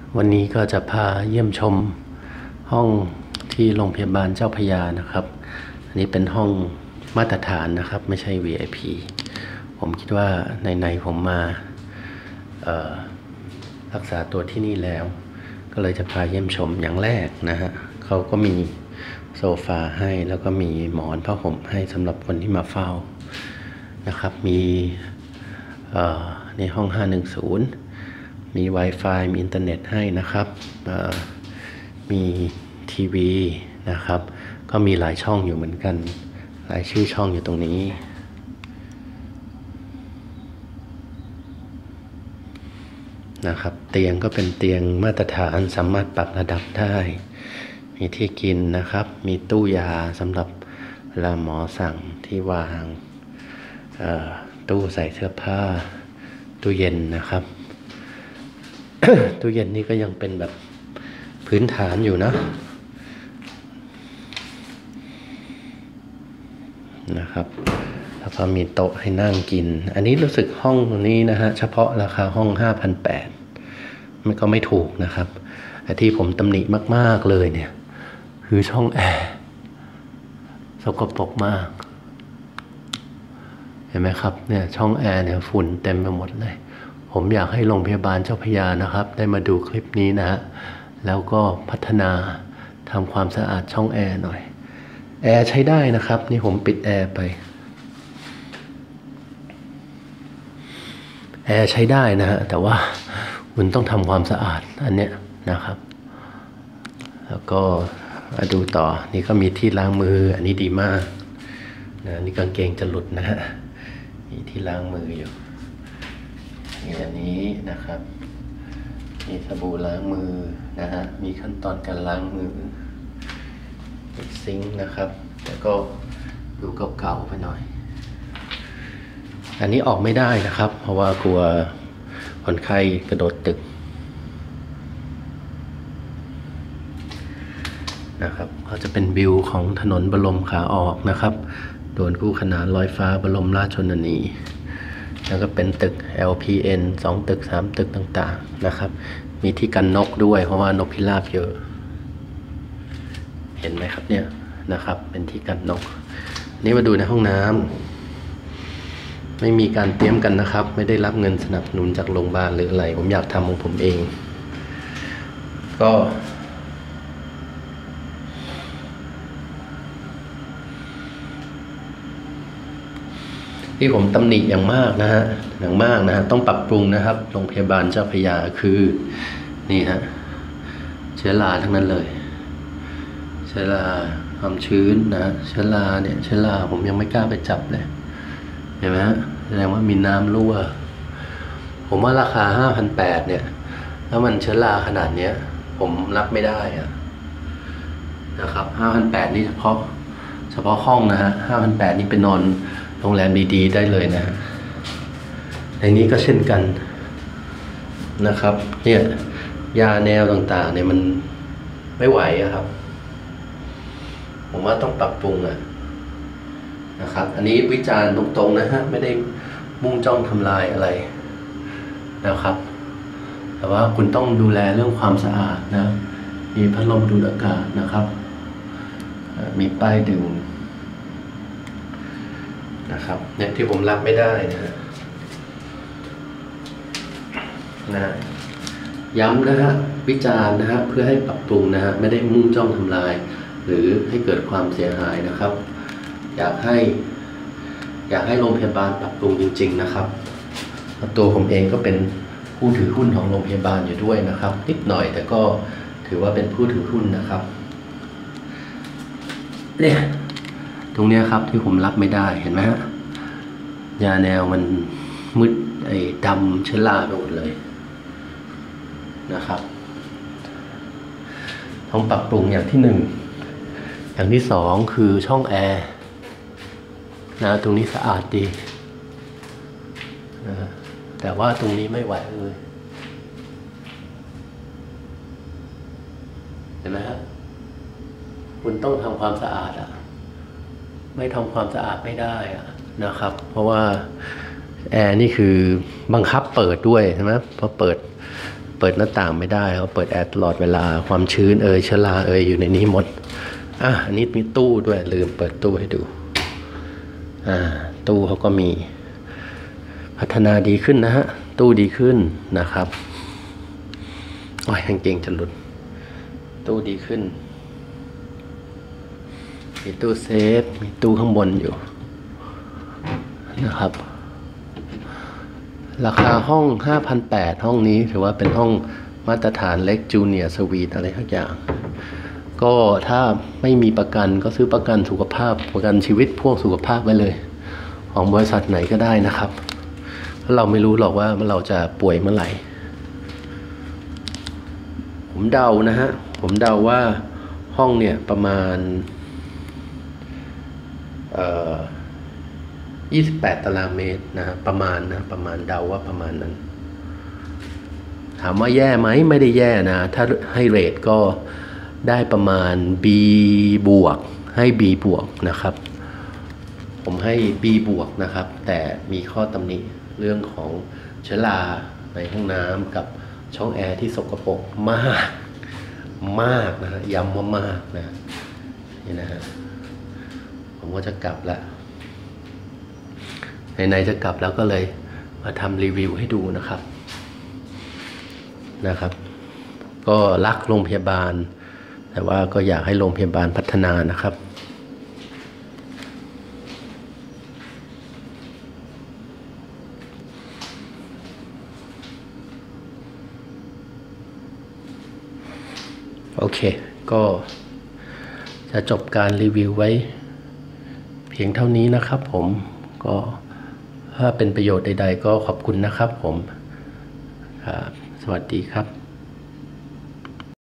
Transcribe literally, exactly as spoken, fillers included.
วันนี้ก็จะพาเยี่ยมชมห้องที่โรงพยาบาลเจ้าพระยานะครับอันนี้เป็นห้องมาตรฐานนะครับไม่ใช่ วี ไอ พี ผมคิดว่าในๆผมมารักษาตัวที่นี่แล้วก็เลยจะพาเยี่ยมชมอย่างแรกนะฮะเขาก็มีโซฟาให้แล้วก็มีหมอนผ้าห่มให้สำหรับคนที่มาเฝ้านะครับมีในห้องห้าหนึ่งศูนย์มี Wi-Fi มีอินเทอร์เน็ตให้นะครับมีทีวีนะครับก็มีหลายช่องอยู่เหมือนกันหลายชื่อช่องอยู่ตรงนี้นะครับเตียงก็เป็นเตียงมาตรฐานสามารถปรับระดับได้มีที่กินนะครับมีตู้ยาสำหรับเวลาหมอสั่งที่วางตู้ใส่เสื้อผ้าตู้เย็นนะครับ ตู้เย็นนี่ก็ยังเป็นแบบพื้นฐานอยู่นะนะครับแล้วก็มีโต๊ะให้นั่งกินอันนี้รู้สึกห้องนี้นะฮะเฉพาะราคาห้อง ห้าพันแปดร้อย มันก็ไม่ถูกนะครับแต่ที่ผมตำหนิมากๆเลยเนี่ยคือช่องแอร์สกปรกมากเห็นไหมครับเนี่ยช่องแอร์เนี่ยฝุ่นเต็มไปหมดเลยผมอยากให้โรงพยาบาลเจ้าพระยานะครับได้มาดูคลิปนี้นะฮะแล้วก็พัฒนาทำความสะอาดช่องแอร์หน่อยแอร์ใช้ได้นะครับนี่ผมปิดแอร์ไปแอร์ใช้ได้นะฮะแต่ว่าคุณต้องทำความสะอาดอันเนี้ยนะครับแล้วก็มาดูต่อนี่ก็มีที่ล้างมืออันนี้ดีมากนะนี่กางเกงจะหลุดนะฮะมีที่ล้างมืออยู่มีอันนี้นะครับมีสบู่ล้างมือนะฮะมีขั้นตอนการล้างมือมีซิงค์นะครับแต่ก็ดูเก่าๆไปหน่อยอันนี้ออกไม่ได้นะครับเพราะว่ากลัวคนไข้กระโดดตึกนะครับก็จะเป็นวิวของถนนบรมขาออกนะครับด่วนคู่ขนานลอยฟ้าบรมราชชนนีแล้วก็เป็นตึก แอล พี เอ็น สองตึกสามตึกต่างๆนะครับมีที่กันนกด้วยเพราะว่านกพิราบเยอะเห็นไหมครับเนี่ยนะครับเป็นที่กันนกนี่มาดูในห้องน้ำไม่มีการเตรียมกันนะครับไม่ได้รับเงินสนับสนุนจากโรงพยาบาลหรืออะไรผมอยากทำของผมเองก็ที่ผมตำหนิอย่างมากนะฮะอย่างมากนะฮะต้องปรับปรุงนะครับโรงพยาบาลเจ้าพระยาคือนี่ฮะเชื้อราทั้งนั้นเลยเชื้อราความชื้นนะเชื้อราเนี่ยเชื้อราผมยังไม่กล้าไปจับเลยเห็นไหมฮะแสดงว่ามีน้ำรั่วผมว่าราคา ห้าพันแปดร้อย เนี่ยแล้วมันเชื้อราขนาดเนี้ยผมรับไม่ได้อะนะครับ ห้าพันแปดร้อย นี่เฉพาะเฉพาะห้องนะฮะ ห้าพันแปดร้อย นี่ไปนอนโรงแรมดีๆได้เลยนะในนี้ก็เช่นกันนะครับเนี่ยยาแนวต่างๆเนี่ยมันไม่ไหวอะครับผมว่าต้องปรับปรุงอะนะครับอันนี้วิจารณ์ตรงๆนะฮะไม่ได้มุ่งจ้องทำลายอะไรนะครับแต่ว่าคุณต้องดูแลเรื่องความสะอาดนะมีพัดลมดูดอากาศนะครับมีป้ายดื่มนะครับเนี่ยที่ผมรับไม่ได้นะนะย้ำนะฮะวิจารณ์นะฮะเพื่อให้ปรับปรุงนะฮะไม่ได้มุ่งจ้องทำลายหรือให้เกิดความเสียหายนะครับอยากให้อยากให้โรงพยาบาลปรับปรุงจริงๆนะครับตัวผมเองก็เป็นผู้ถือหุ้นของโรงพยาบาลอยู่ด้วยนะครับนิดหน่อยแต่ก็ถือว่าเป็นผู้ถือหุ้นนะครับเนี่ยตรงนี้ครับที่ผมรับไม่ได้เห็นไหมฮะยาแนวมันมืดไอ้ดำเชื้อราไปหมดเลยนะครับต้องปรับปรุงอย่างที่หนึ่งอย่างที่สองคือช่องแอร์นะตรงนี้สะอาดดีนะแต่ว่าตรงนี้ไม่ไหวเลยเห็นไหมฮะคุณต้องทำความสะอาดอะไม่ทำความสะอาดไม่ได้อะนะครับเพราะว่าแอร์นี่คือบังคับเปิดด้วยใช่ไหมพอเปิดเปิดหน้าต่างไม่ได้เขาเปิดแอร์ตลอดเวลาความชื้นเอ่ยเชื้อราเอ่ยอยู่ในนี้หมดอ่ะอันนี้มีตู้ด้วยลืมเปิดตู้ให้ดูอ่าตู้เขาก็มีพัฒนาดีขึ้นนะฮะตู้ดีขึ้นนะครับโอ้ยกางเกงจะหลุดตู้ดีขึ้นมีตู้เซฟมีตู้ข้างบนอยู่นะครับราคาห้อง ห้าพันแปดร้อย ห้องนี้ถือว่าเป็นห้องมาตรฐานเล็กจูเนียร์สวีทอะไรทุกอย่างก็ถ้าไม่มีประกันก็ซื้อประกันสุขภาพประกันชีวิตพวกสุขภาพไว้เลยของบริษัทไหนก็ได้นะครับเพราะเราไม่รู้หรอกว่าเราจะป่วยเมื่อไหร่ผมเดานะฮะผมเดาว่าห้องเนี่ยประมาณเอ่อยี่สิบแปดตารางเมตรนะฮะประมาณนะประมาณเดาว่าประมาณนั้นถามว่าแย่ไหมไม่ได้แย่นะถ้าให้เรทก็ได้ประมาณ B บวกให้ B บวกนะครับผมให้ B บวกนะครับแต่มีข้อตำหนิเรื่องของเชื้อราในห้องน้ำกับช่องแอร์ที่สกปรกมากมากนะฮะย้ำว่ามากนะนี่นะฮะผมก็จะกลับแล้วไหนๆจะกลับแล้วก็เลยมาทำรีวิวให้ดูนะครับนะครับก็รักโรงพยาบาลแต่ว่าก็อยากให้โรงพยาบาลพัฒนานะครับโอเคก็จะจบการรีวิวไว้เพียงเท่านี้นะครับผมก็ถ้าเป็นประโยชน์ใดๆก็ขอบคุณนะครับผมครับสวัสดีครับ